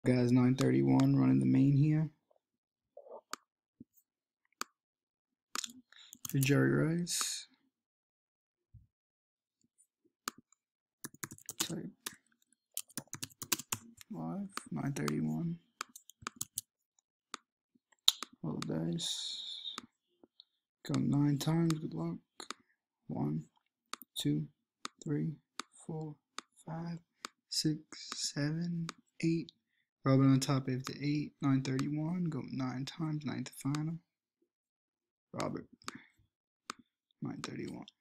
Guys, 931 running the main here. For Jerry Rice. Type live, 931. Roll the dice. Go 9 times, good luck. 1, 2, 3, 4, 5, 6, 7, 8. Robin on top after 8, 931. Go 9 times, 9th final. Robert, 931.